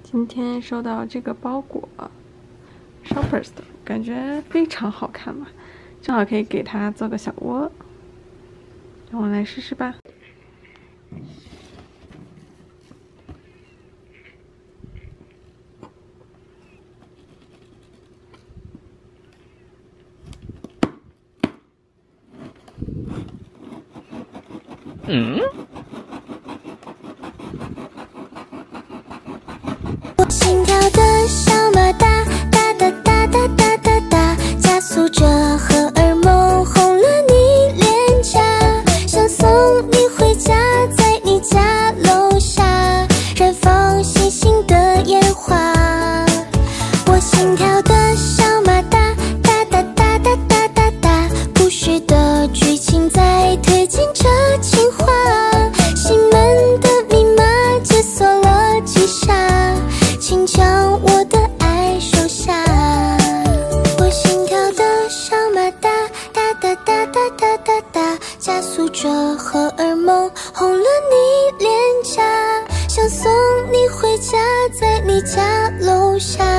今天收到这个包裹 ，Shoppers 的，感觉非常好看嘛，正好可以给它做个小窝。让我来试试吧。 我心跳的小马达，哒哒哒哒哒哒哒，加速着荷尔蒙红了你脸颊，想送你回家，在你家楼下燃放星星的烟花。我心跳的小马达，哒哒哒哒哒哒哒，故事的剧情在推进着情话，心门的密码解锁了几下，请将我的爱收下。我心跳的小马达，哒哒哒哒哒哒哒，加速着荷尔蒙红了你脸颊，想送你回家，在你家楼下